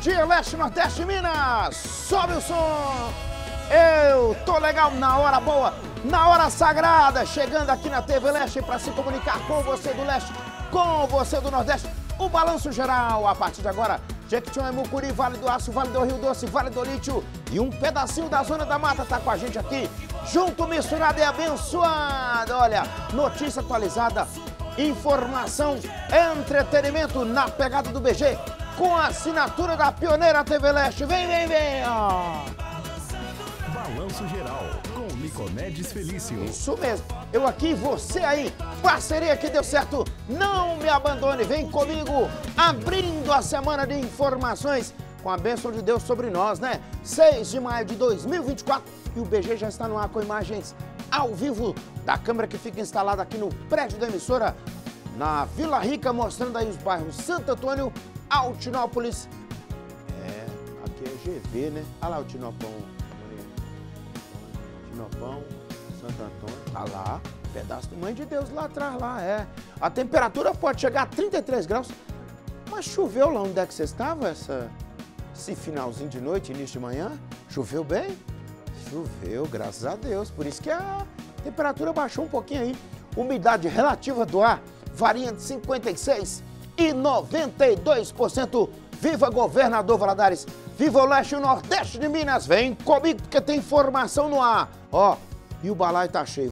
dia, Leste, Nordeste, Minas! Sobe o som! Eu tô legal na hora boa, na hora sagrada, chegando aqui na TV Leste para se comunicar com você do Leste, com você do Nordeste. O balanço geral, a partir de agora, Jequitinhonha, Mucuri, Vale do Aço, Vale do Rio Doce, Vale do Lítio e um pedacinho da Zona da Mata tá com a gente aqui, junto, misturado e abençoado. Olha, notícia atualizada, informação, entretenimento na pegada do BG, com a assinatura da pioneira TV Leste. Vem, vem, vem! Balanço Geral, com Nicomedes Felício. Isso mesmo, eu aqui, você aí, parceria que deu certo, não me abandone, vem comigo, abrindo a semana de informações, com a bênção de Deus sobre nós, né? 6 de maio de 2024, e o BG já está no ar com imagens ao vivo da câmera que fica instalada aqui no prédio da emissora, na Vila Rica, mostrando aí os bairros Santo Antônio, Altinópolis. Aqui é GV, né? Olha lá o Tinopão. Tinopão, Santo Antônio. Tá lá, pedaço de Mãe de Deus lá atrás, lá, é. A temperatura pode chegar a 33 graus. Mas choveu lá onde é que você estava, esse finalzinho de noite, início de manhã? Choveu bem? Choveu, graças a Deus. Por isso que a temperatura baixou um pouquinho aí. Umidade relativa do ar varia entre 56% e 92%. Viva Governador Valadares! Viva o Leste e o Nordeste de Minas! Vem comigo porque tem informação no ar. Ó, e o balaio tá cheio.